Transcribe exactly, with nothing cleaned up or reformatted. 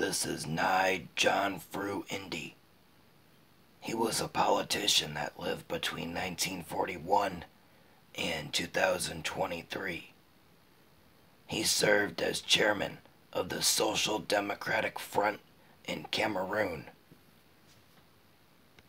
This is Nye John Fru Ndi. He was a politician that lived between nineteen forty-one and two thousand twenty-three. He served as chairman of the Social Democratic Front in Cameroon